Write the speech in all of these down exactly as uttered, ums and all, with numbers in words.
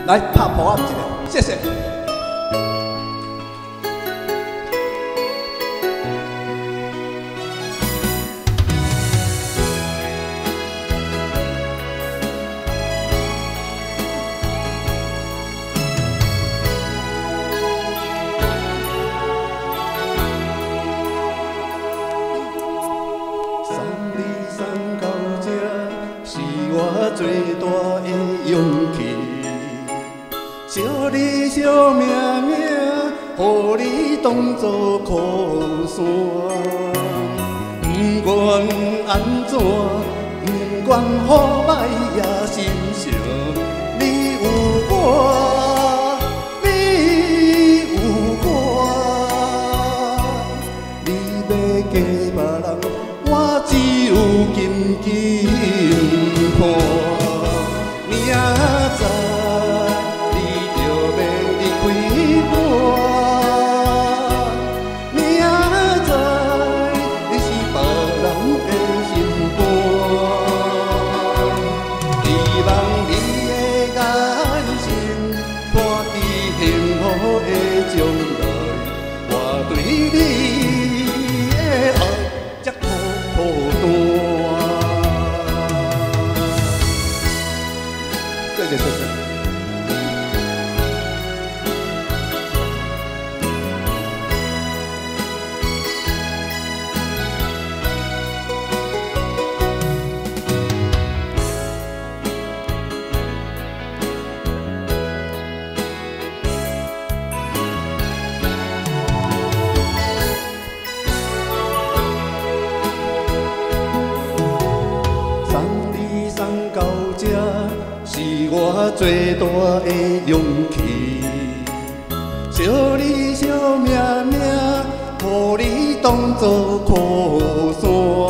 来拍破啊一个，谢谢。送你送到这，是我最大的勇气。惜你惜命命，予你当作靠山。不管安怎，不管好歹也心伤。你有我，你有我，你要嫁别人，我只有紧紧看。明仔你就要离开我，明仔你是别人的心肝。希望你的眼神看见幸福的将来，我对你的爱才孤孤单。谢谢谢谢。送你送到这，是我最大的勇气。惜你惜命命，予你当作靠山。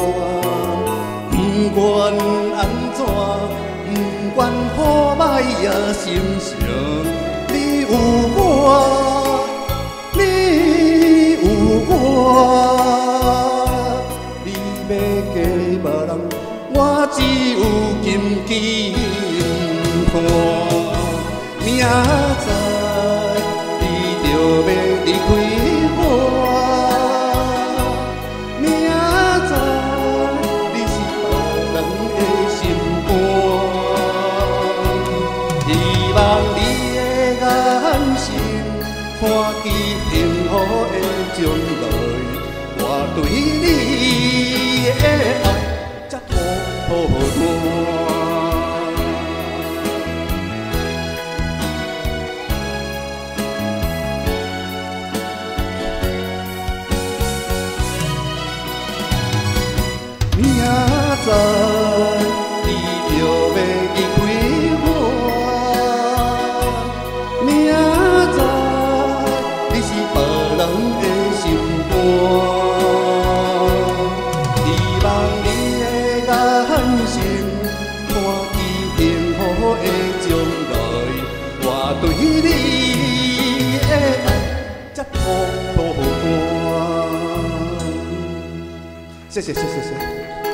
不管安怎，不管好歹也心伤。你有我，你有我，你要嫁别人，我只有紧紧看。明仔你就要离开我，明仔你是别人的心肝。希望你的眼神看见幸福的将来，我对你的爱才孤孤单。明仔你就要离开我，明仔你是别人的心肝。希望你的眼神看见幸福的将来，我对你的爱才孤孤单。谢谢谢谢谢谢。